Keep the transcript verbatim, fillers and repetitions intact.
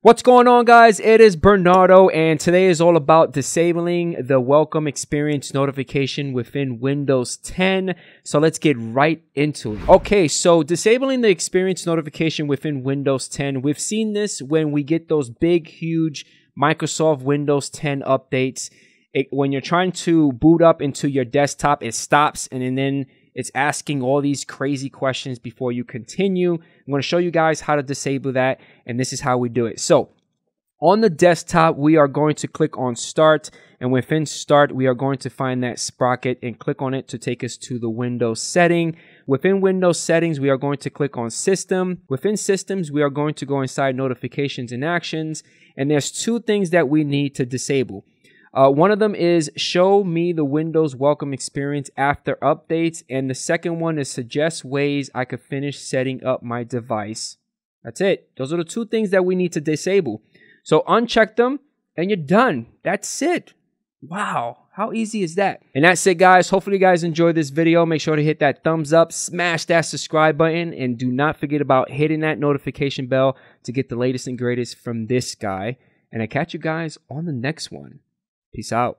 What's going on, guys? It is Bernardo, and today is all about disabling the welcome experience notification within Windows ten. So let's get right into it. Okay, so disabling the experience notification within Windows ten. We've seen this when we get those big, huge Microsoft Windows ten updates. It, when you're trying to boot up into your desktop, it stops, and then it's asking all these crazy questions before you continue. I'm going to show you guys how to disable that, and this is how we do it. So on the desktop, we are going to click on Start, and within Start, we are going to find that sprocket and click on it to take us to the Windows setting. Within Windows settings, we are going to click on System. Within Systems, we are going to go inside Notifications and Actions, and there's two things that we need to disable. Uh, one of them is show me the Windows welcome experience after updates. And the second one is suggest ways I could finish setting up my device. That's it. Those are the two things that we need to disable. So uncheck them and you're done. That's it. Wow. How easy is that? And that's it, guys. Hopefully you guys enjoyed this video. Make sure to hit that thumbs up, smash that subscribe button, and do not forget about hitting that notification bell to get the latest and greatest from this guy. And I catch you guys on the next one. Peace out.